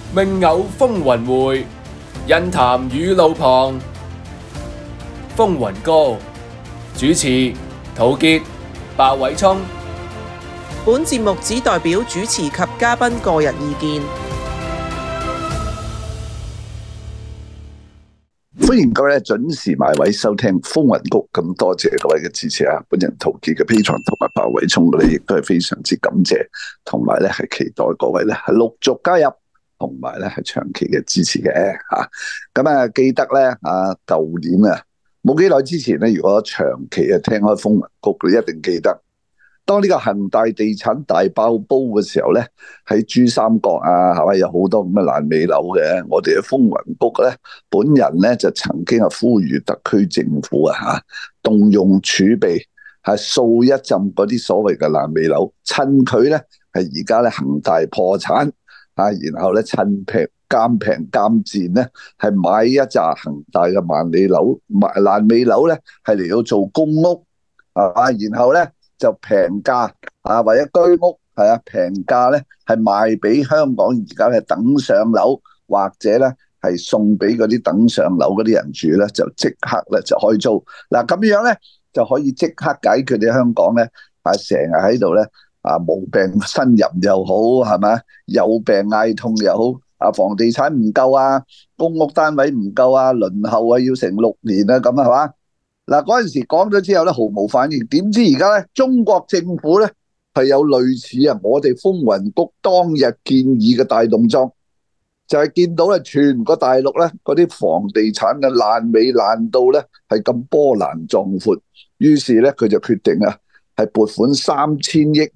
命偶風雲會，印談雨路旁。風雲歌，主持陶傑、白偉聰。 本節目只代表主持及嘉賓個人意見。 歡迎各位準時埋位收聽風雲谷，咁多謝各位嘅支持啊！本人陶傑嘅 Patreon同埋白偉聰嘅咧，亦都係非常之感謝，同埋咧係期待各位咧係陸續加入，同埋咧係長期嘅支持嘅吓。咁啊，記得咧舊年啊冇幾耐之前咧，如果長期聽開風雲谷，你一定記得。當呢個恒大地產大爆煲嘅時候咧，喺珠三角啊，係咪有好多咁嘅爛尾樓嘅？我哋嘅風雲谷咧，本人咧就曾經係呼籲特區政府動用儲備係掃一陣嗰啲所謂嘅爛尾樓，趁佢咧係而家咧恒大破產然後咧趁平賤咧係買一紮恒大嘅爛尾樓咧係嚟到做公屋然後咧就平價或者居屋平價咧係賣俾香港而家嘅等上樓，或者咧係送俾嗰啲等上樓嗰啲人住咧，就即刻咧就開租。嗱咁樣咧就可以即刻解決你香港咧成日喺度咧無病呻吟又好，係咪有病嗌痛又好，房地產唔夠公屋單位唔夠輪候要成6年咁係嘛？嗱嗰陣時講咗之後咧，毫無反應。點知而家咧，中國政府咧係有類似我哋風雲谷當日建議嘅大動作，就係見到咧全個大陸咧嗰啲房地產嘅爛尾爛到咧係咁波瀾壯闊，於是咧佢就決定係撥款3000億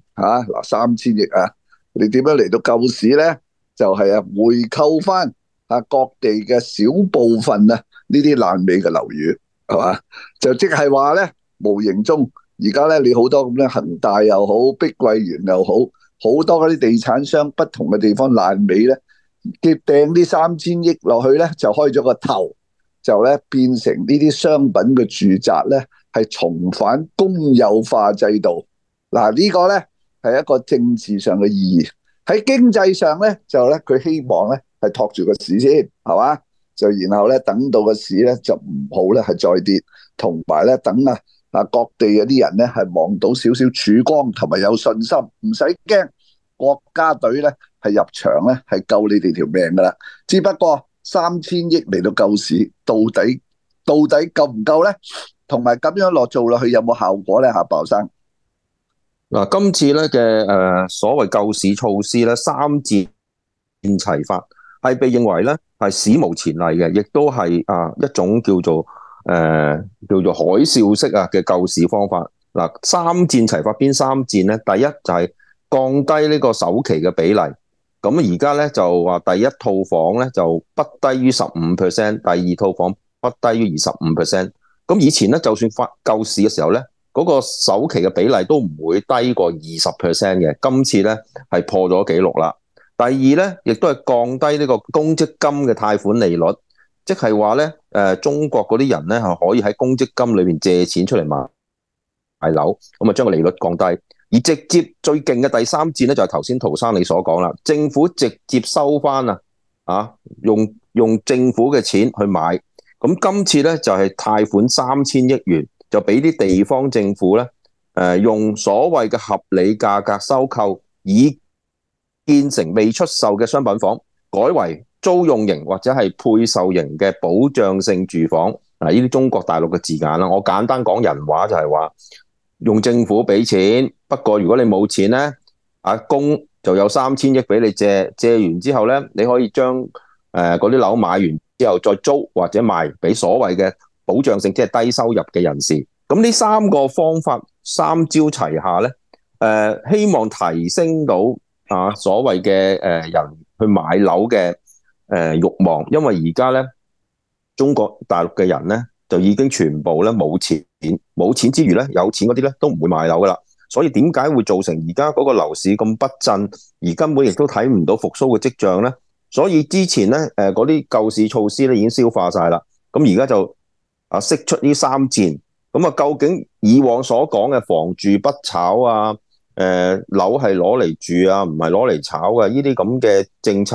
3000億你點樣嚟到救市咧？就係回購翻各地嘅小部分呢啲爛尾嘅樓宇。係嘛？就即係話咧，無形中而家咧，你好多咁咧，恒大又好，碧桂園又好，好多嗰啲地產商不同嘅地方爛尾咧，佢掟啲3000億落去咧，就開咗個頭，就咧變成呢啲商品嘅住宅咧，係重返公有化制度。嗱，呢個咧係一個政治上嘅意義，喺經濟上咧就咧佢希望咧係托住個市先，係嘛？就然後咧，等到個市咧就唔好咧，係再跌，同埋咧等各地嗰啲人咧係望到少少曙光，同埋有信心，唔使驚國家隊咧係入場咧係救你哋條命噶啦。只不過3000億嚟到救市，到底夠唔夠咧？同埋咁樣做落去有冇效果咧？鮑生嗱，今次咧嘅所謂救市措施咧，3箭齊發，係被認為咧係史無前例嘅，亦都係一種叫做海嘯式嘅救市方法。嗱，3箭齊發邊3箭咧？第一就係降低呢個首期嘅比例。咁而家咧就話第一套房咧就不低於15%，第二套房不低於25%。咁以前咧就算發救市嘅時候咧，嗰個首期嘅比例都唔會低過20% 嘅。今次咧係破咗紀錄啦。第二咧，亦都係降低呢個公積金嘅貸款利率，即係話咧，中國嗰啲人咧係可以喺公積金裏邊借錢出嚟買樓，咁啊將個利率降低。而直接最勁嘅第3箭咧，就係頭先陶生你所講啦，政府直接收翻用政府嘅錢去買。咁今次咧就係貸款3000億元，就俾啲地方政府咧，用所謂嘅合理價格收購，以建成未出售嘅商品房，改為租用型或者係配售型嘅保障性住房。呢啲中國大陸嘅字眼啦，我簡單講人話就係話，用政府俾錢，不過如果你冇錢咧，公就有3000億俾你借，借完之後咧，你可以將嗰啲樓買完之後再租或者賣俾所謂嘅保障性，即係低收入嘅人士。咁呢3個方法3招齊下咧，希望提升到所謂嘅人去買樓嘅慾望。因為而家咧中國大陸嘅人咧就已經全部咧冇錢之餘咧，有錢嗰啲咧都唔會買樓噶啦。所以點解會造成而家嗰個樓市咁不振，而根本亦都睇唔到復甦嘅跡象咧？所以之前咧嗰啲救市措施咧已經消化晒啦。咁而家就釋出呢3箭。咁究竟以往所講嘅房住不炒樓係攞嚟住唔係攞嚟炒嘅呢啲咁嘅政策，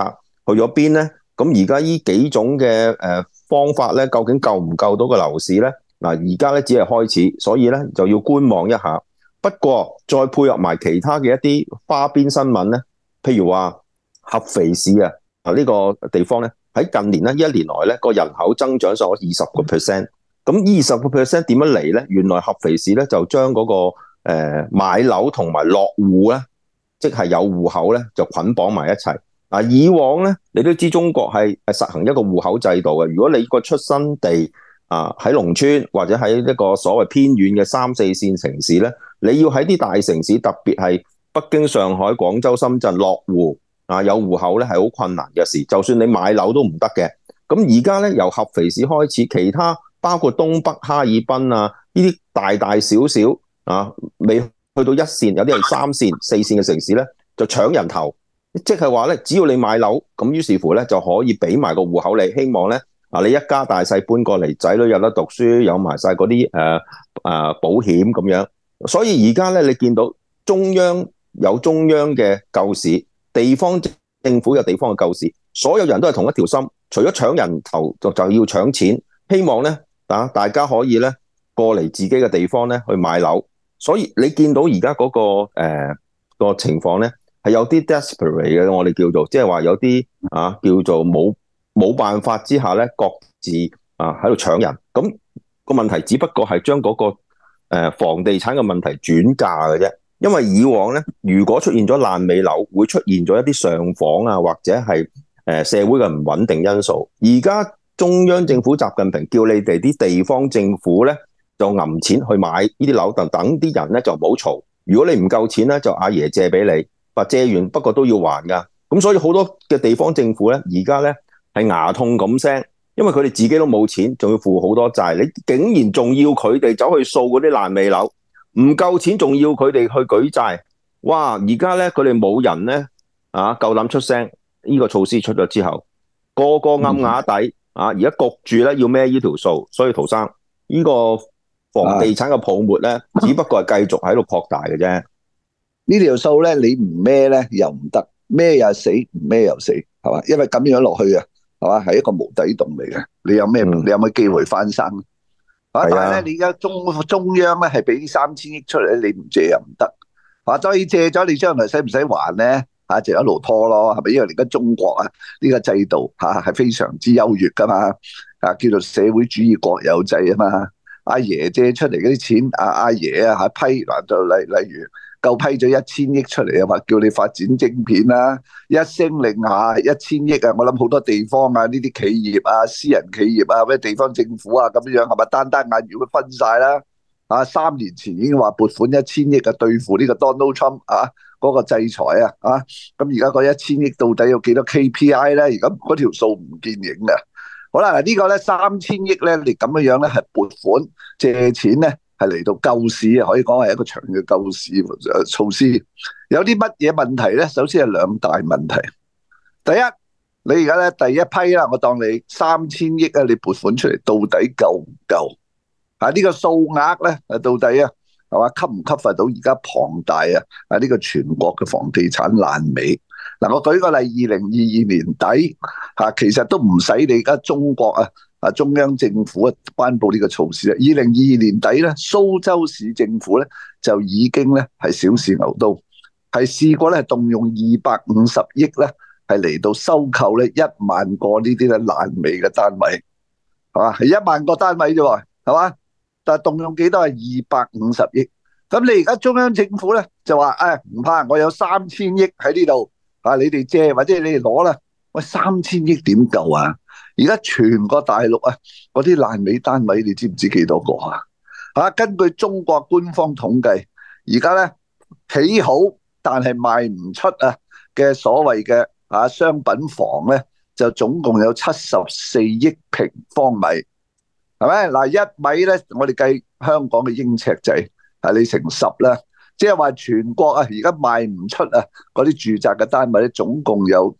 咗邊咧？咁而家呢幾種嘅方法咧，究竟夠唔夠到個樓市咧？嗱，而家咧只係開始，所以咧就要觀望一下。不過再配合埋其他嘅一啲花邊新聞咧，譬如話合肥市啊，呢個地方咧喺近年咧一年來咧個人口增長咗20%。咁20%點樣嚟咧？原來合肥市咧就將嗰個買樓同埋落戶咧，即係有戶口咧就捆綁埋一齊。以往咧你都知中國係實行一個戶口制度嘅。如果你個出生地喺農村或者喺一個所謂偏遠嘅3、4線城市咧，你要喺啲大城市，特別係北京、上海、廣州、深圳落戶有戶口咧係好困難嘅事，就算你買樓都唔得嘅。咁而家咧由合肥市開始，其他包括東北、哈爾濱呢啲大大小小未去到1線，有啲係3線、4線嘅城市咧，就搶人頭，即係話咧，只要你買樓，咁於是乎咧就可以俾埋個戶口你，希望咧你一家大細搬過嚟，仔女有得讀書，有埋晒嗰啲保險咁樣。所以而家咧你見到中央有中央嘅救市，地方政府有地方嘅救市，所有人都係同一條心，除咗搶人頭就要搶錢，希望咧大家可以咧過嚟自己嘅地方咧去買樓。所以你見到而家嗰個情況咧係有啲 desperate 嘅，我哋叫做即係話有啲叫做冇辦法之下咧各自喺度搶人。咁個問題只不過係將嗰個房地產嘅問題轉嫁嘅啫。因為以往咧，如果出現咗爛尾樓，會出現咗一啲上訪或者係社會嘅唔穩定因素。而家中央政府習近平叫你哋啲地方政府咧就揞錢去買呢啲樓，等啲人咧就唔好嘈。如果你唔夠錢咧，就阿爺借俾你，或借完不過都要還噶。咁所以好多嘅地方政府咧，而家咧係牙痛咁聲，因為佢哋自己都冇錢，仲要負好多債。你竟然仲要佢哋走去掃嗰啲爛尾樓，唔夠錢仲要佢哋去舉債。哇！而家咧佢哋冇人咧夠膽出聲。呢個措施出咗之後，個個暗啞底而家焗住咧要孭呢條數。所以陶生，呢個房地產嘅泡沫咧，只不過係繼續喺度擴大嘅啫。 呢條數咧，你唔孭咧又唔得，孭又死，唔孭又死，係嘛？因為咁樣落去啊，係嘛？係一個無底洞嚟嘅。你有咩？你有咩機會翻生？但係咧，你而家中央咧係俾3000億出嚟，你唔借又唔得。所以借咗，你將來使唔使還咧？就一路拖咯，係咪？因為而家中國呢個制度係非常之優越噶嘛，叫做社會主義國有制啊嘛。阿爺借出嚟嗰啲錢，阿爺批嗱，就例如夠批咗1000億出嚟啊，話叫你發展晶片啦，一聲令下1000億啊！我諗好多地方呢啲企業私人企業咩地方政府咁樣係咪單眼如果分晒啦？3年前已經話撥款1000億對付呢個 Donald Trump 嗰個制裁咁而家嗰1000億到底有幾多 KPI 咧？而家嗰條數唔見影嘅。好啦，呢個咧3000億咧，你咁樣咧係撥款借錢咧，係嚟到救市可以講係一個長嘅救市措施。有啲乜嘢問題咧？首先係2大問題。第一，你而家咧第一批啦，我當你3000億你撥款出嚟，到底夠唔夠？呢個數額咧到底係嘛吸唔吸發到而家龐大呢個全國嘅房地產爛尾？我舉個例，2022年底其實都唔使你而家中國中央政府頒布呢個措施。2022年底咧，蘇州市政府咧就已經咧係小試牛刀，係試過咧動用250億咧係嚟到收購咧1萬個呢啲咧爛尾嘅單位，係嘛？係1萬個單位啫喎，係嘛？但係動用幾多？係250億。咁你而家中央政府咧就話唔怕，我有3000億喺呢度你哋借或者你哋攞啦。喂，3000億點夠啊？而家全個大陸嗰啲爛尾單位你知唔知幾多個根據中國官方統計，而家咧起好但係賣唔出嘅所謂嘅商品房咧，就總共有74億平方米，係咪？嗱，1米咧，我哋計香港嘅英尺制你乘10啦，即係話全國而家賣唔出嗰啲住宅嘅單位咧，總共有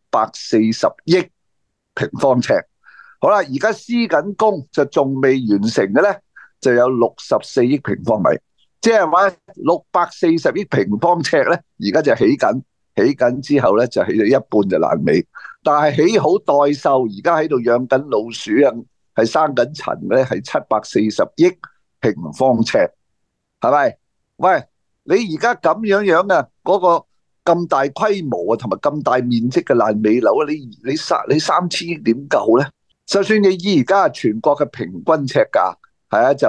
740億平方尺。好啦，而家施緊工就仲未完成嘅咧，就有64億平方米，即係話640億平方尺咧，而家就起緊， 起緊之後咧就起咗一半就爛尾，但係起好待售，而家喺度養緊老鼠啊，係生緊塵咧，係740億平方尺，係咪？喂，你而家咁樣啊，嗰個咁大規模啊，同埋咁大面積嘅爛尾樓，你3000億點夠咧？就算你以而家全國嘅平均尺價係啊，就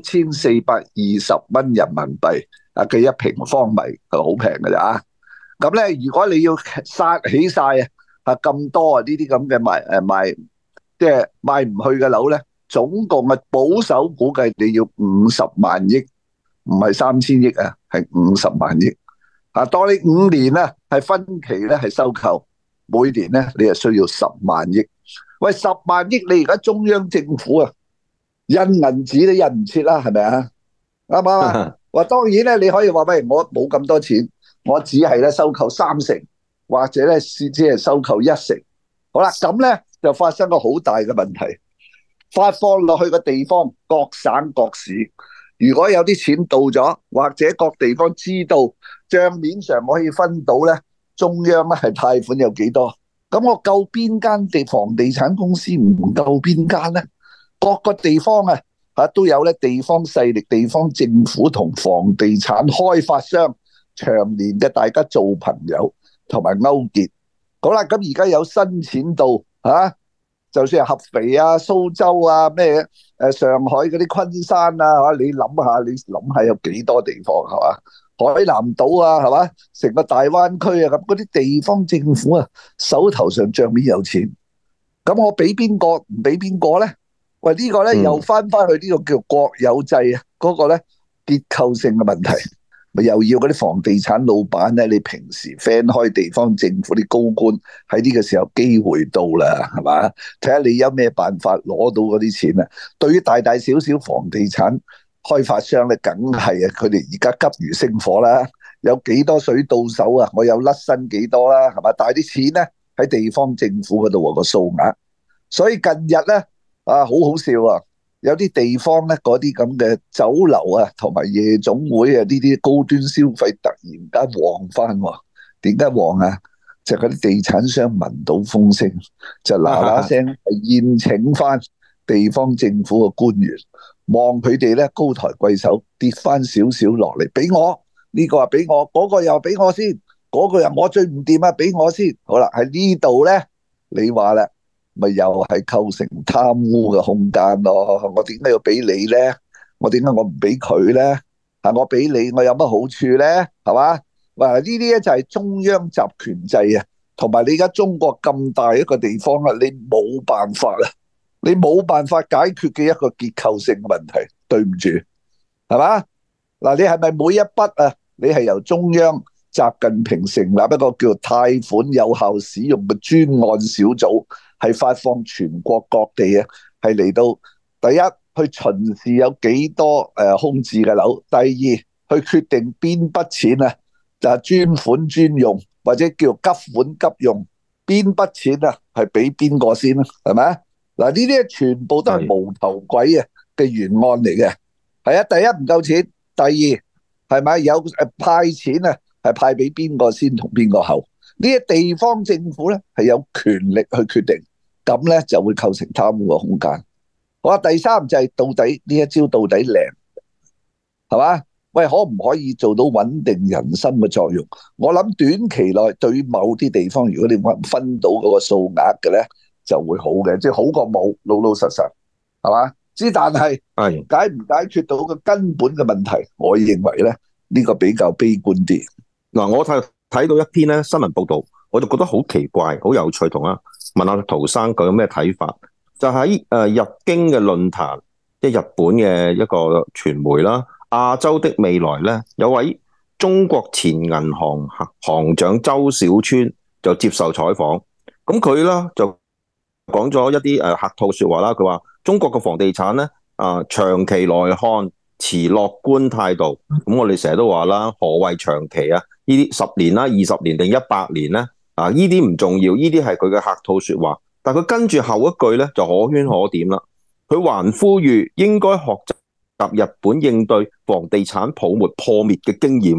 9420蚊人民幣啊嘅一平方米，係好平嘅咋。咁咧，如果你要殺起晒啊咁多啊呢啲咁嘅賣即係賣唔去嘅樓咧，總共嘅保守估計你要50萬億，唔係3000億啊，係50萬億。啊，當你5年咧係分期咧係收購，每年咧你係需要10萬億。喂，10萬億你而家中央政府啊印銀紙都印唔切啦，係咪啊？啱唔啱啊？話當然咧，你可以話喂，我冇咁多錢。我只係咧收購30%，或者咧只係收購1%。好啦，咁咧就發生個好大嘅問題。發放落去個地方，各省各市，如果有啲錢到咗，或者各地方知道帳面上可以分到咧，中央咧係貸款有幾多？咁我夠邊間房地產公司唔夠邊間咧？各個地方啊都有咧地方勢力、地方政府同房地產開發商。長年嘅大家做朋友同埋勾結，好啦，咁而家有新錢到就算係合肥啊、蘇州啊、上海嗰啲昆山啊，你諗下有幾多地方係嘛？海南島啊係嘛？成個大灣區啊，咁嗰啲地方政府啊手頭上帳面有錢，咁我俾邊個唔俾邊個咧？喂，呢個咧又翻去呢個叫國有制啊，嗰個咧結構性嘅問題。咪又要嗰啲房地產老闆咧，你平時 friend 開地方政府啲高官喺呢個時候機會到啦，係嘛？睇下你有咩辦法攞到嗰啲錢啊！對於大大小小房地產開發商咧，梗係啊，佢哋而家急如星火啦，有幾多水到手啊？我有甩身幾多啦，係嘛？但係啲錢咧喺地方政府嗰度個數額，所以近日咧好好笑啊！有啲地方咧，嗰啲咁嘅酒樓啊，同埋夜總會啊，呢啲高端消費突然間旺翻喎。點解旺啊？就嗰啲地產商聞到風聲，就嗱嗱聲宴請翻地方政府嘅官員，望佢哋咧高抬貴手，跌翻少少落嚟，俾我呢個話俾我，嗰個又俾我先，嗰個又我最唔掂啊，俾我先。好啦，喺呢度咧，你話啦。咪又係構成貪污嘅空間咯？我點解要俾你咧？我點解我唔俾佢咧？我俾你，我有乜好處咧？係嘛？嗱，呢啲咧就係中央集權制啊，同埋你而家中國咁大一個地方啦，你冇辦法啦，你冇辦法解決嘅一個結構性嘅問題。對唔住，係嘛？嗱，你係咪每一筆啊？你係由中央習近平成立一個叫貸款有效使用嘅專案小組？係發放全國各地啊，係嚟到第一去巡視有幾多空置嘅樓，第二去決定邊筆錢啊就係專款專用或者叫急款急用，邊筆錢啊係俾邊個先啦，係咪啊？嗱，呢啲全部都係無頭鬼啊嘅原案嚟嘅。係啊，第一唔夠錢，第二係咪有派錢啊係派俾邊個先同邊個後？呢啲地方政府咧係有權力去決定，咁咧就會構成貪污嘅空間。好啊，第三就係到底呢一招到底靈，係嘛？喂，可唔可以做到穩定人心嘅作用？我諗短期內對於某啲地方，如果你分到嗰個數額嘅咧，就會好嘅，即係好過冇，老老實實，係嘛？之但係解唔解決到個根本嘅問題，我認為咧呢個比較悲觀啲。 嗱，我睇到一篇咧新聞報道，我就覺得好奇怪、好有趣，同問下陶生佢有咩睇法？就喺日經嘅論壇，即係日本嘅一個傳媒啦，亞洲的未來咧，有位中國前銀行行長周小川就接受採訪，咁佢咧就講咗一啲客套說話啦。佢話中國嘅房地產咧長期來看持樂觀態度。咁我哋成日都話啦，何謂長期啊？呢啲10年啦、20年定100年咧？呢啲唔重要，呢啲係佢嘅客套說話。但佢跟住後一句咧就可圈可點啦。佢還呼籲應該學習日本應對房地產泡沫破滅嘅經驗。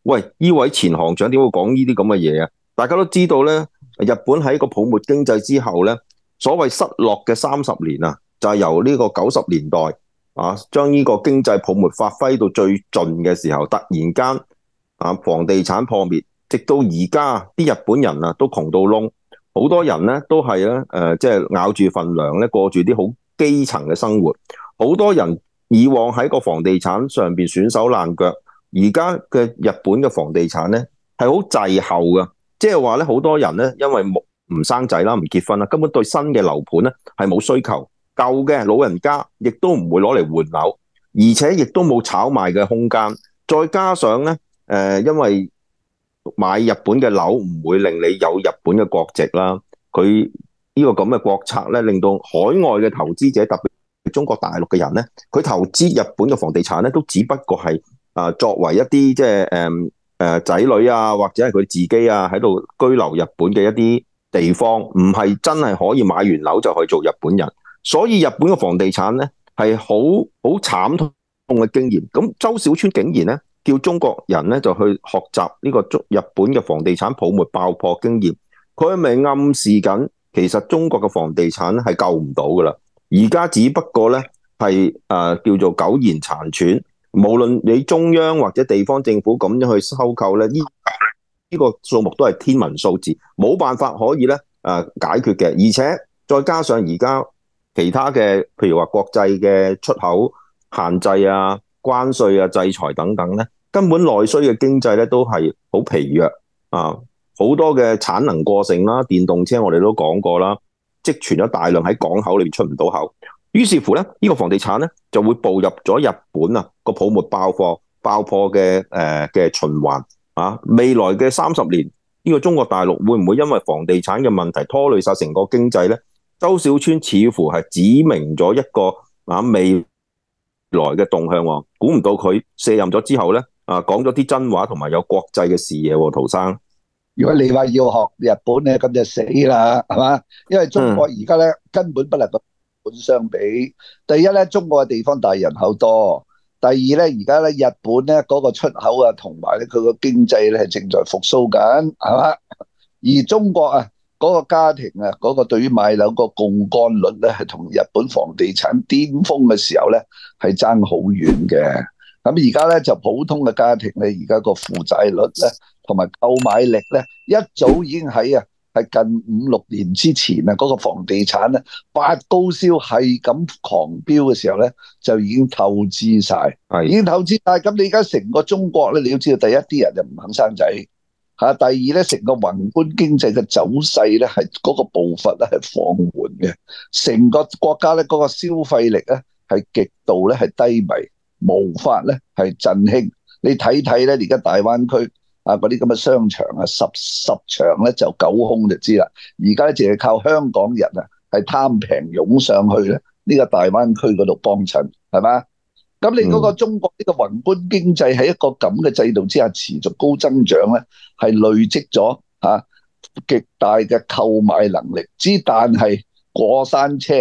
喂，呢位前行長點會講呢啲咁嘅嘢啊？大家都知道咧，日本喺個泡沫經濟之後咧，所謂失落嘅30年啊，就係由呢個90年代啊，將呢個經濟泡沫發揮到最盡嘅時候，突然間啊，房地產破滅，直到而家啲日本人啊都窮到窿，好多人咧都係咧即係咬住份糧咧過住啲好基層嘅生活，好多人以往喺個房地產上邊損手爛腳，而家嘅日本嘅房地產咧係好滯後嘅，即係話咧好多人咧因為唔生仔啦，唔結婚啦，根本對新嘅樓盤咧係冇需求，舊嘅老人家亦都唔會攞嚟換樓，而且亦都冇炒賣嘅空間，再加上咧因為買日本嘅樓唔會令你有日本嘅國籍啦，佢呢個咁嘅國策咧，令到海外嘅投資者，特別係中國大陸嘅人咧，佢投資日本嘅房地產咧，都只不過係作為一啲即係仔女啊，或者係佢自己啊喺度居留日本嘅一啲地方，唔係真係可以買完樓就去做日本人，所以日本嘅房地產咧係好慘痛嘅經驗。咁周小川竟然咧叫中國人咧就去學習呢個日本嘅房地產泡沫爆破經驗，佢係咪暗示緊其實中國嘅房地產係救唔到噶啦？而家只不過咧係叫做苟延殘喘，無論你中央或者地方政府咁樣去收購咧，呢個數目都係天文數字，冇辦法可以咧解決嘅。而且再加上而家其他嘅，譬如話國際嘅出口限制啊、關稅啊、制裁等等咧，根本內需嘅經濟咧都係好疲弱啊！好多嘅產能過剩啦，電動車我哋都講過啦，積存咗大量喺港口裏面出唔到口，於是乎咧，呢個房地產咧就會步入咗日本啊個泡沫爆破嘅循環啊！未來嘅30年，呢個中國大陸會唔會因為房地產嘅問題拖累晒成個經濟咧？周小川似乎係指明咗一個未來嘅動向喎，估唔到佢卸任咗之後咧講咗啲真話，同埋有國際嘅視野喎，陶生。 如果你話要學日本咧，咁就死啦，係嘛？因為中國而家咧根本不能夠同日本相比。第一咧，中國嘅地方大，人口多；第二咧，而家咧日本咧嗰個出口啊，同埋咧佢個經濟咧係正在復甦緊，係嘛？而中國啊嗰個家庭啊嗰個對於買樓個槓桿率咧，係同日本房地產巔峰嘅時候咧係爭好遠嘅。咁而家咧就普通嘅家庭咧，而家個負債率咧，同埋購買力咧，一早已經喺係近5-6年之前啊，嗰個房地產咧發高燒係咁狂飆嘅時候咧，就已經透支晒，已經透支晒。咁你而家成個中國咧，你要知道，第一啲人就唔肯生仔嚇，第二咧成個宏觀經濟嘅走勢咧係嗰個步伐咧係放緩嘅，成個國家咧嗰個消費力咧係極度咧係低迷。無法咧係振興，你睇睇咧而家大灣區嗰啲咁嘅商場啊，十場咧就9空就知啦。而家咧淨係靠香港人啊係貪平湧上去咧呢個大灣區嗰度幫襯，係嘛？咁你嗰個中國呢個宏觀經濟喺一個咁嘅制度之下持續高增長咧，係累積咗極大嘅購買能力。但係過山車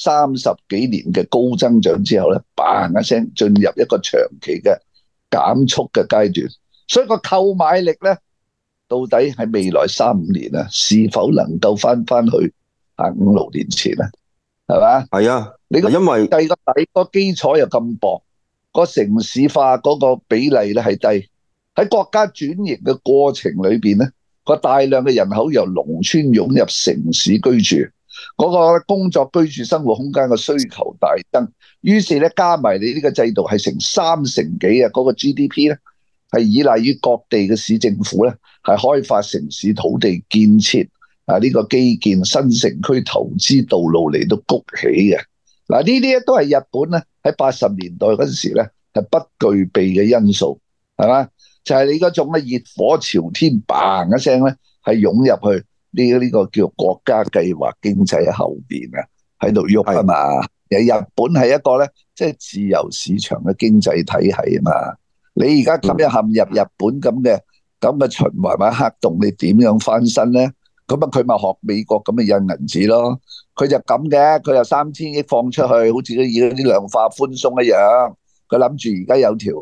30幾年嘅高增長之後咧，嘭一聲進入一個長期嘅減速嘅階段，所以個購買力咧，到底喺未來3-5年啊，是否能夠翻去5-6年前啊？係嘛？係啊，你因為第二個基礎又咁薄，個城市化嗰個比例咧係低，喺國家轉型嘅過程裏邊咧，個大量嘅人口由農村湧入城市居住。嗰個工作居住生活空間嘅需求大增，於是咧加埋你呢個制度係成3成幾啊，嗰個 GDP 咧係依賴於各地嘅市政府咧係開發城市土地建設呢個基建新城區投資道路嚟到谷起嘅。呢啲咧都係日本咧喺80年代嗰陣時咧係不具備嘅因素，係嘛？就係你嗰種咧熱火朝天嘭一聲咧係湧入去。呢個叫國家計劃經濟喺後邊啊，喺度喐啊嘛。日本係一個咧，即係自由市場嘅經濟體系啊嘛。你而家咁樣陷入日本咁嘅循環或者黑洞，你點樣翻身咧？咁佢咪學美國咁嘅印銀紙咯？佢就咁嘅，佢又3000億放出去，好似嗰啲量化寬鬆一樣。佢諗住而家有條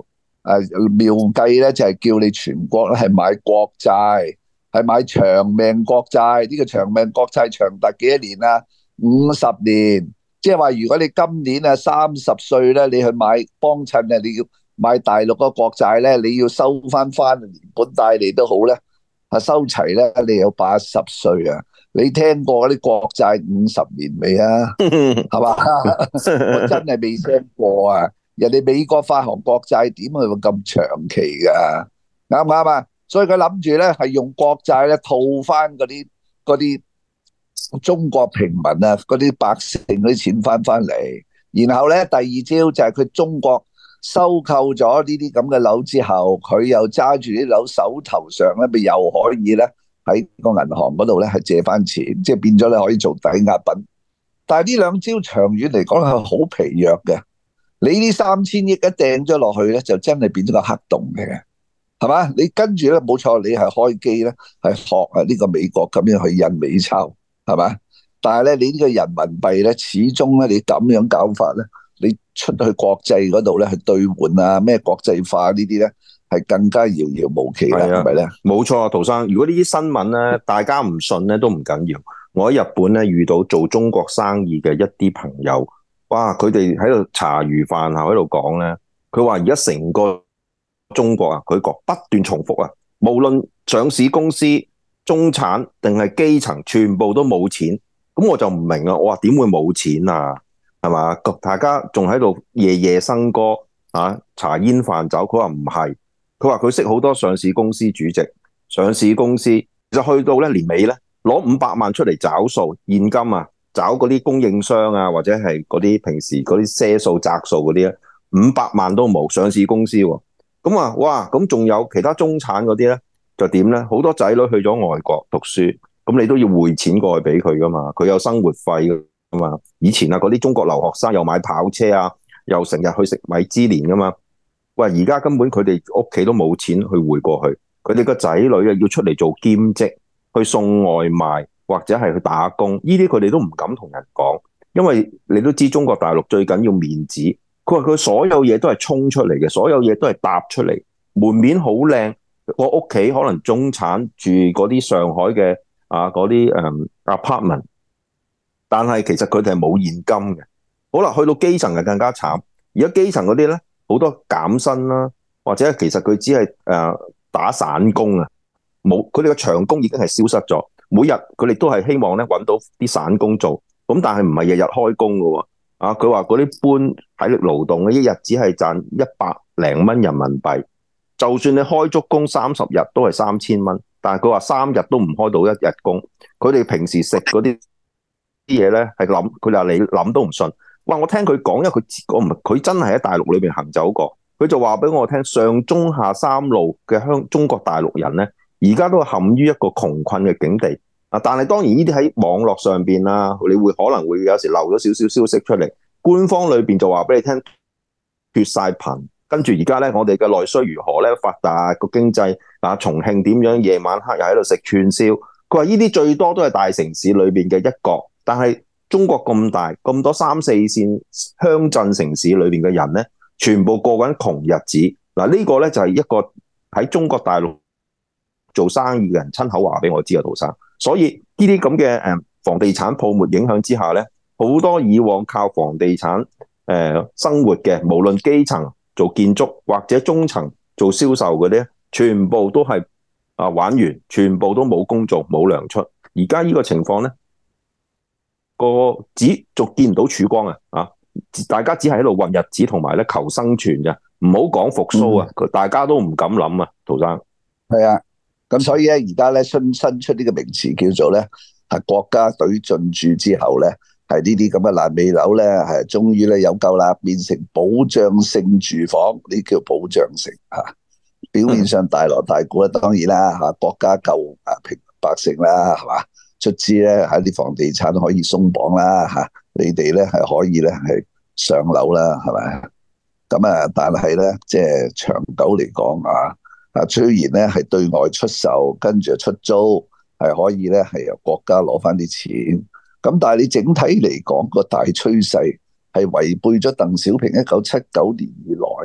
妙計咧就係叫你全國咧係買國債，係買長命國債。呢個長命國債長達幾多年啊？50年。即係話如果你今年30歲咧，你去買幫襯你要買大陸個國債咧，你要收翻連本帶利都好咧，收齊咧，你有80歲啊！你聽過嗰啲國債50年未啊？係嘛？我真係未聽過啊！人哋美國發行國債點會咁長期㗎？啱唔啱啊？所以佢諗住咧係用國債咧套翻嗰啲中國平民啊，嗰啲百姓嗰啲錢翻嚟。然後咧第二招就係佢中國收購咗呢啲咁嘅樓之後，佢又揸住啲樓手頭上咧，咪又可以咧喺個銀行嗰度咧係借翻錢，即係變咗你可以做抵押品。但係呢兩招長遠嚟講係好疲弱嘅。你呢3000億一掟咗落去咧，就真係變咗個黑洞嚟嘅，係嘛？你跟住咧冇錯，你係開機咧係學呢個美國咁樣去印美鈔，係嘛？但係咧你呢個人民幣咧，始終咧你咁樣搞法咧，你出去國際嗰度咧去兌換啊，咩國際化呢啲咧係更加遙遙無期啦，係咪咧？ 冇錯啊，陶生。如果呢啲新聞咧大家唔信咧都唔緊要。我喺日本咧遇到做中國生意嘅一啲朋友。哇！佢哋喺度茶餘飯後喺度講咧，佢話而家成個中國啊，佢講不斷重複啊，無論上市公司、中產定係基層，全部都冇錢。咁我就唔明啊，我話點會冇錢啊？係嘛？大家仲喺度夜夜笙歌啊，茶煙飯酒。佢話唔係，佢話佢識好多上市公司主席，上市公司就去到咧年尾咧攞500萬出嚟找數現金啊！找嗰啲供應商啊，或者係嗰啲平時嗰啲賒數摘數嗰啲咧，500萬都冇上市公司喎。咁啊，哇！咁仲有其他中產嗰啲咧，就點咧？好多仔女去咗外國讀書，咁你都要匯錢過去俾佢噶嘛，佢有生活費噶嘛。以前啊，嗰啲中國留學生又買跑車啊，又成日去食米芝蓮噶嘛。喂，而家根本佢哋屋企都冇錢去匯過去，佢哋個仔女啊要出嚟做兼職，去送外賣。或者係去打工，呢啲佢哋都唔敢同人講，因為你都知中國大陸最緊要面子。佢話佢所有嘢都係衝出嚟嘅，所有嘢都係搭出嚟，門面好靚。個屋企可能中產住嗰啲上海嘅嗰啲apartment， 但係其實佢哋係冇現金嘅。好啦，去到基層就更加慘。而家基層嗰啲咧好多減薪啦，或者其實佢只係打散工啊，冇佢哋嘅長工已經係消失咗。每日佢哋都係希望咧揾到啲散工做，咁但係唔係日日開工㗎喎。佢話嗰啲搬體力勞動咧，一日只係賺100零蚊人民幣。就算你開足工30日都係3000蚊，但係佢話3日都唔開到1日工。佢哋平時食嗰啲嘢咧係諗，佢話你諗都唔信。哇！我聽佢講，因為佢真係喺大陸裏邊行走過，佢就話俾我聽，上中下三路嘅中國大陸人咧。而家都陷於一個窮困嘅境地啊！但係當然呢啲喺網絡上邊啦，你可能會有時漏咗少少消息出嚟，官方裏邊就話俾你聽脫晒貧，跟住而家咧我哋嘅內需如何咧發達個經濟啊，重慶點樣夜晚黑又喺度食串燒，佢話呢啲最多都係大城市裏邊嘅一角，但係中國咁大咁多3、4線鄉鎮城市裏邊嘅人咧，全部過緊窮日子嗱，呢個咧就係一個喺中國大陸做生意嘅人親口話俾我知啊，陶生。所以呢啲咁嘅房地產泡沫影響之下咧，好多以往靠房地產生活嘅，無論基層做建築或者中層做銷售嗰啲，全部都係玩完，全部都冇工做冇糧出。而家呢個情況咧，個紙仲見唔到曙光啊！大家只係喺度混日子同埋咧求生存咋，唔好講復甦啊！大家都唔敢諗啊，陶生。 係啊。咁所以咧，而家咧新出呢個名詞叫做咧係國家隊進駐之後咧，係呢啲咁嘅爛尾樓咧，係終於咧有救啦，變成保障性住房，呢叫保障性嚇。表面上大鑼大鼓啦，當然啦嚇，國家救平民百姓啦，係嘛？卒之咧喺啲房地產可以鬆綁啦嚇，你哋咧係可以咧係上樓啦，係咪？咁但係咧即係長久嚟講雖然咧係對外出售，跟住出租，係可以咧係由國家攞翻啲錢。咁但係你整體嚟講個大趨勢係違背咗鄧小平1979年以來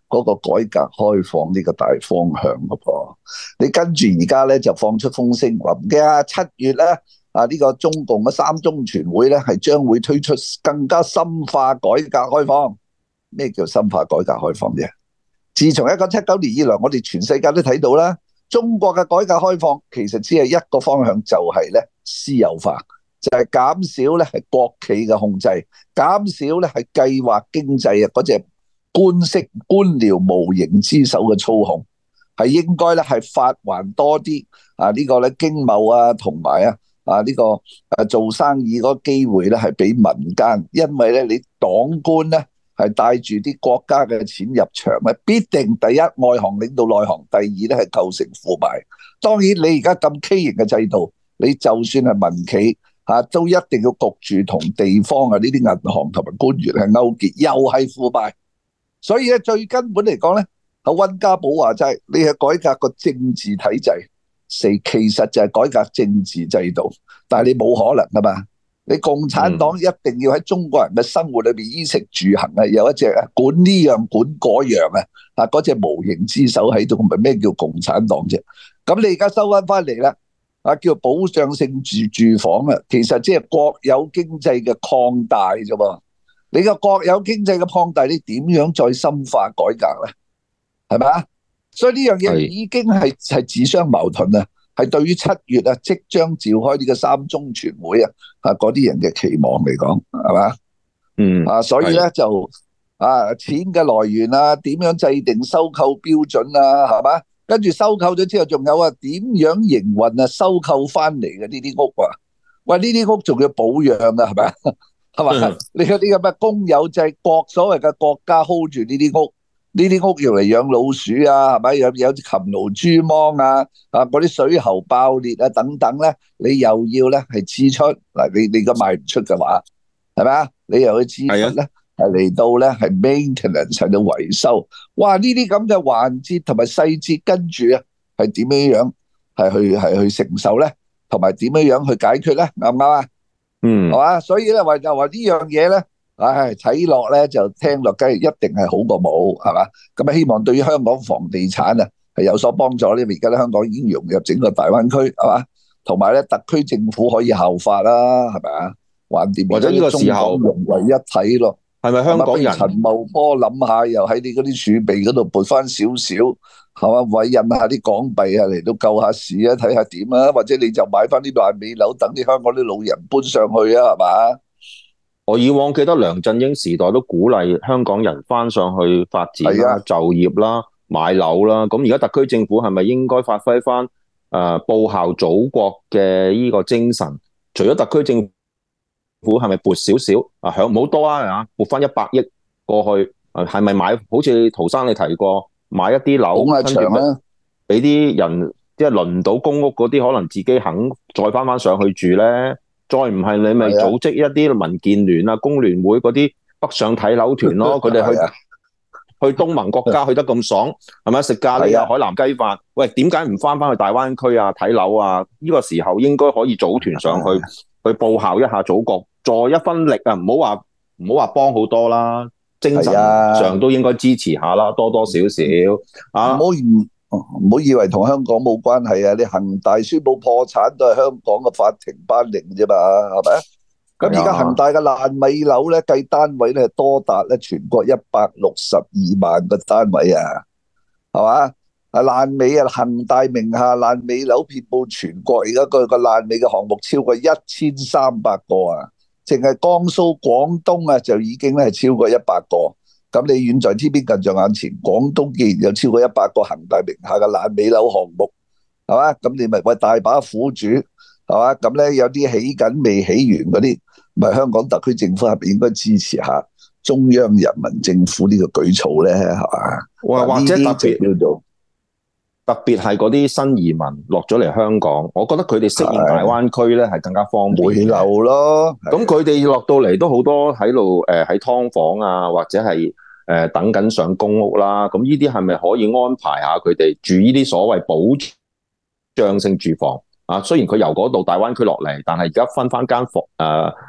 嗰個改革開放呢個大方向嘅噃。你跟住而家咧就放出風聲，話唔驚啊，7月咧呢個中共嘅3中全會咧係將會推出更加深化改革開放。咩叫深化改革開放啫？自從1979年以來，我哋全世界都睇到啦，中國嘅改革開放其實只係一個方向，就係咧私有化，就係減少咧係國企嘅控制，減少咧係計劃經濟啊嗰隻官式官僚無形之手嘅操控，係應該咧係發還多啲呢個咧經貿啊同埋呢個做生意嗰個機會咧係俾民間，因為咧你黨官咧係帶住啲國家嘅錢入場咧，必定第一外行領導內行，第二咧係構成腐敗。當然你而家咁畸形嘅制度，你就算係民企都一定要焗住同地方呢啲銀行同埋官員係勾結，又係腐敗。所以咧最根本嚟講咧，溫家寶話齋，你係改革個政治體制，其實就係改革政治制度，但係你冇可能噶嘛。你共產黨一定要喺中國人嘅生活裏邊衣食住行有一隻管呢樣管嗰樣嗰隻無形之手喺度，唔係咩叫共產黨啫？咁你而家收翻嚟啦，叫保障性住房啊，其實即係國有經濟嘅擴大啫噃。你個國有經濟嘅擴大，你點樣再深化改革咧？係咪啊？所以呢樣嘢已經係自相矛盾啊！係對於7月即將召開呢個3中全會嗰啲人嘅期望嚟講，係嘛？所以咧就錢嘅來源點樣制定收購標準係嘛？跟住收購咗之後，仲有點樣營運收購翻嚟嘅呢啲屋喂，呢啲屋仲要保養係咪？係嘛？你嗰啲咁嘅公有制所謂嘅國家 hold 住呢啲屋。呢啲屋用嚟養老鼠係咪？有啲禽奴豬芒嗰啲水喉爆裂等等咧，你又要咧係支出嗱，你而家賣唔出嘅話，係咪啊？你又去支出咧，係嚟到咧係 maintenance 喺度維修，哇！呢啲咁嘅環節同埋細節，跟住係點樣係去承受咧，同埋點樣去解決咧？啱唔啱啊？係嘛？所以咧就話呢樣嘢咧。睇落咧就聽落，梗係一定係好過冇，係嘛？咁希望對於香港房地產係有所幫助咧。而家咧香港已經融入整個大灣區，係嘛？同埋咧特區政府可以效法啦，係咪啊？橫掂或者呢個時候融為一體咯，係咪香港人？陳茂波諗下，又喺你嗰啲儲備嗰度撥翻少少，係嘛？委印下啲港幣嚟到救下市睇下點啊？或者你就買翻啲爛尾樓，等啲香港啲老人搬上去係嘛？ 我以往記得梁振英時代都鼓勵香港人翻上去發展啦、就業啦、買樓啦。咁而家特區政府係咪應該發揮翻報效祖國嘅呢個精神？除咗特區政府係咪撥少少響唔好多撥翻100億過去係咪買？好似陶生你提過買一啲樓，跟住俾啲人即係輪唔到公屋嗰啲，可能自己肯再翻上去住咧。再唔係你咪組織一啲民建聯工聯會嗰啲北上睇樓團咯，佢哋去東盟國家去得咁爽，係咪食咖喱海南雞飯？喂，點解唔翻去大灣區睇樓啊？呢個時候應該可以組團上去，去報效一下祖國，助一分力啊！唔好話幫好多啦，精神上都應該支持下啦，多多少少唔好以為同香港冇關係啊！你恒大宣布破產都係香港嘅法庭頒令啫嘛，係咪啊？咁而家恒大嘅爛尾樓咧，計單位咧多達咧全國162萬個單位啊，係嘛？爛尾恒大名下爛尾樓遍佈全國，而家個爛尾嘅項目超過1300個啊！淨係江蘇、廣東就已經咧係超過100個。咁你遠在天邊近在眼前，廣東既然有超過100個恒大名下嘅爛尾樓項目，係嘛？咁你咪大把苦主，係嘛？咁咧有啲起緊未起完嗰啲，咪香港特區政府係咪應該支持下中央人民政府呢個舉措咧？係嘛？ 或者特別係嗰啲新移民落咗嚟香港，我覺得佢哋適應大灣區咧係更加方便。 回流咯， 咁佢哋落到嚟都好多喺度喺劏房或者係等緊上公屋啦。咁呢啲係咪可以安排下佢哋住呢啲所謂保障性住房啊？雖然佢由嗰度大灣區落嚟，但係而家分翻間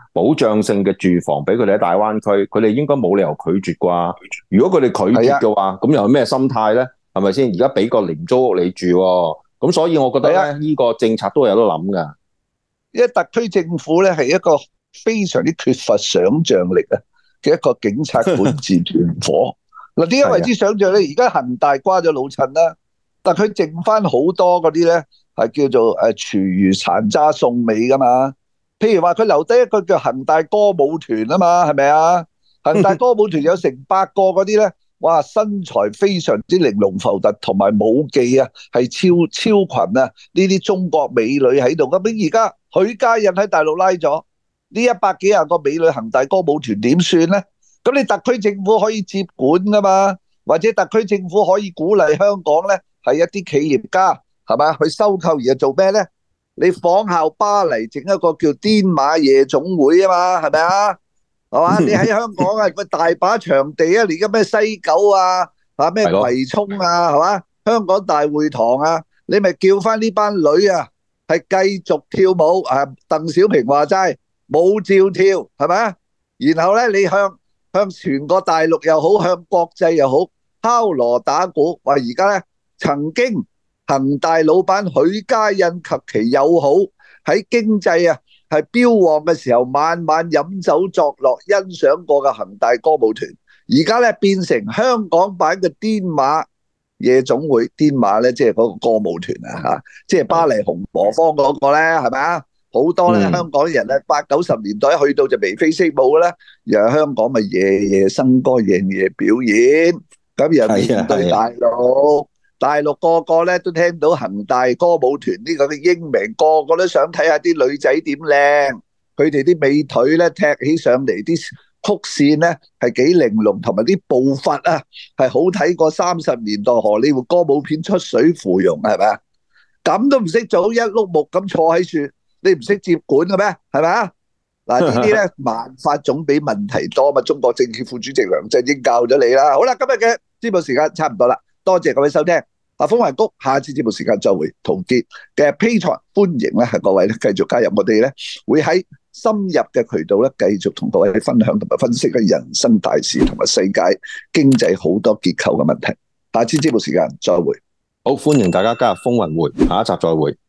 保障性嘅住房俾佢哋喺大灣區，佢哋應該冇理由拒絕啩？如果佢哋拒絕嘅話，咁又有咩心態咧？係咪先？而家俾個廉租屋你住喎，咁所以我覺得咧，呢個政策都有得諗㗎。 因為特區政府咧係一個非常之缺乏想像力嘅一個警察管治團伙。嗱，點解為之想像咧？而家恒大瓜咗老襯啦，但佢剩翻好多嗰啲咧係叫做廚餘殘渣餸尾噶嘛。譬如話佢留低一個叫恒大歌舞團啊嘛，係咪啊？恒大歌舞團有成100個嗰啲咧，哇，身材非常之玲瓏浮凸，同埋舞技啊係超群啊！呢啲中國美女喺度，咁而家許家印喺大陸拉咗呢100幾廿個美女恒大歌舞團點算咧？咁你特區政府可以接管噶嘛，或者特區政府可以鼓勵香港咧係一啲企業家係咪去收購，而係做咩咧？你仿效巴黎整一個叫癲馬夜總會啊嘛，係咪啊？係嘛？你喺香港啊，咪大把場地啊，而家咩西九啊，咩葵涌啊，係嘛？香港大會堂啊，你咪叫翻呢班女啊，係繼續跳舞啊！鄧小平話齋舞照跳，係咪啊？然後咧，你向全個大陸又好，向國際又好，敲鑼打鼓，話而家咧曾經恒大老闆許家印及其友好喺經濟係飆旺嘅時候，晚晚飲酒作樂，欣賞過嘅恒大歌舞團，而家咧變成香港版嘅癲馬夜總會。癲馬咧即係嗰個歌舞團啊，即係巴黎紅磨坊嗰個咧，係咪啊？好多咧香港人咧，80、90年代一去到就眉飛色舞啦，然後香港咪夜夜笙歌，夜夜表演，咁又面對大陸。大陸個個咧都聽到恒大歌舞團呢個嘅英名，個個都想睇下啲女仔點靚，佢哋啲美腿咧踢起上嚟，啲曲線咧係幾玲瓏，同埋啲步伐啊係好睇過30年代荷里活歌舞片出水芙蓉，係咪啊？咁都唔識做，一碌木咁坐喺樹，你唔識接管嘅咩？係咪啊？嗱，呢啲咧萬法總比問題多嘛。中國政協副主席梁振英教咗你啦。好啦，今日嘅節目時間差唔多啦。多謝各位收聽，風雲谷下次節目時間再會。陶傑嘅 Patreon 歡迎咧，係各位咧繼續加入我哋咧，會喺深入嘅渠道咧繼續同各位分享同埋分析嘅人生大事同埋世界經濟好多結構嘅問題。下次節目時間再會。 好，歡迎大家加入風雲會，下一集再會。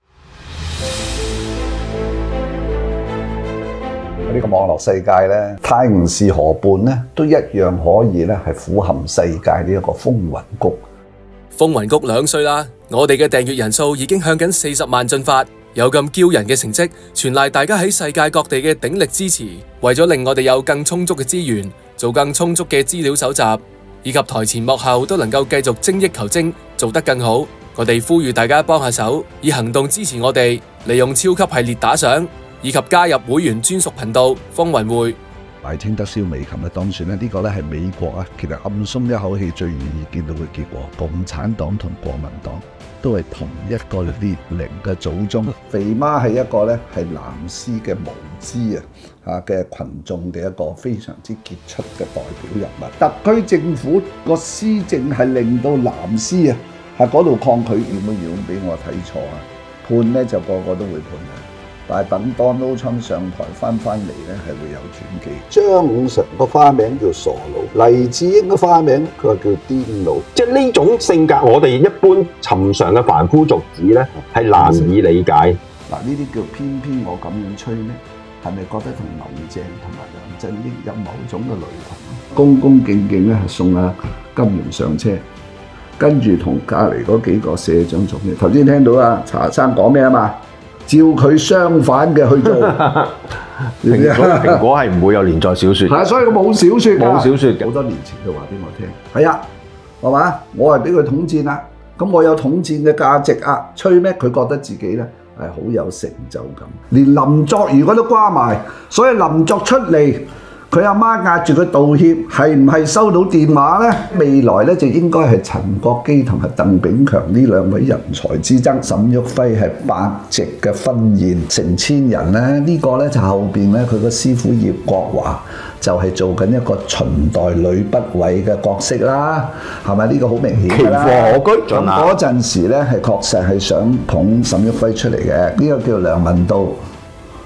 呢個網絡世界咧，泰晤士河畔咧，都一樣可以咧係俯瞰世界呢一個風雲谷。 風雲谷2歲啦，我哋嘅訂閱人數已經向緊40萬進發，有咁驕人嘅成績，全賴大家喺世界各地嘅鼎力支持。為咗令我哋有更充足嘅資源，做更充足嘅資料搜集，以及台前幕後都能夠繼續精益求精，做得更好，我哋呼籲大家幫下手，以行動支持我哋，利用超級系列打賞，以及加入會員專屬頻道風雲會。 賴清德蕭美琴咧當選咧，呢個咧係美國啊，其實暗鬆一口氣最容易見到嘅結果。共產黨同國民黨都係同一個列寧嘅祖宗。肥媽係一個咧係藍絲嘅無知嘅群眾嘅一個非常之傑出嘅代表人物。特區政府個施政係令到藍絲喺嗰度抗拒，要唔要俾我睇錯啊？判咧就個個都會判嘅。但係等 Donald Trump 上台翻嚟咧，係會有轉機。張五常個花名叫傻佬，黎智英個花名佢話叫癲佬。 即係呢種性格，我哋一般尋常嘅凡夫俗子咧係難以理解。 嗱，呢啲叫偏偏我咁樣吹咧，係咪覺得同林鄭同埋梁振英有某種嘅雷同？恭恭敬敬咧係送阿金門上車，跟住同隔離嗰幾個社長做咩？頭先聽到阿查生講咩啊嘛？照佢相反嘅去做，蘋果係唔會有連載小説，係所以佢冇小説㗎，冇小説嘅。好多年前佢話俾我聽，係啊，係嘛？我係俾佢統戰啦，咁我有統戰嘅價值啊，吹咩？佢覺得自己咧係好有成就感，連林作如果都瓜埋，所以林作出嚟。佢阿媽壓住佢道歉，係唔係收到電話呢？未來咧就應該係陳國基同埋鄧炳強呢兩位人才之爭。沈旭暉係百席嘅婚宴成千人咧，呢個咧就後邊咧佢個師傅葉國華就係做緊一個秦代呂不韋嘅角色啦，係咪呢個好明顯㗎啦？奇貨可居。咁嗰陣時咧係確實係想捧沈旭暉出嚟嘅，呢個叫梁文道。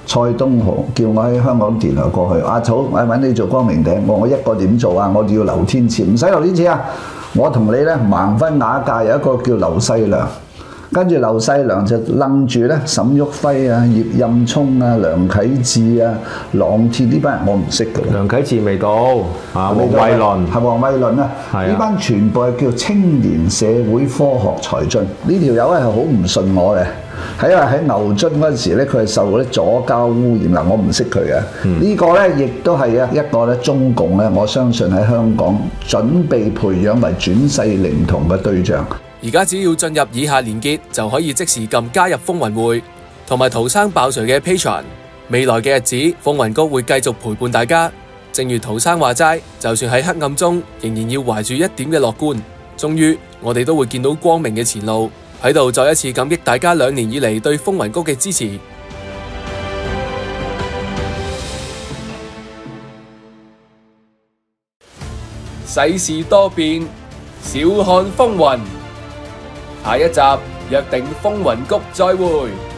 蔡東豪叫我喺香港電台過去，阿草我揾你做光明頂，我一個點做啊？我哋要劉天賜，唔使劉天賜啊！我同你咧盲分瓦界有一個叫劉細良，跟住劉細良就楞住咧沈旭輝啊、葉蔭聰啊、梁啟智啊、郎鐵呢班人我唔識㗎。 梁啟智未到啊，黃慧倫係黃慧倫啊，呢班全部係叫青年社會科學才俊。呢條友咧係好唔順我嘅。係因為喺牛津嗰陣時咧，佢係受嗰啲左膠污染嗱，我唔識佢嘅。呢個咧亦都係一個咧中共咧，我相信喺香港準備培養為轉世靈童嘅對象。 而家只要進入以下連結，就可以即時撳加入風雲會，同埋陶生爆雷嘅 Patreon。未來嘅日子，風雲谷會繼續陪伴大家。正如陶生話齋，就算喺黑暗中，仍然要懷住一點嘅樂觀。終於，我哋都會見到光明嘅前路。喺度再一次感激大家2年以嚟對風雲谷嘅支持。世事多變，笑看風雲。下一集約定風雲谷再會。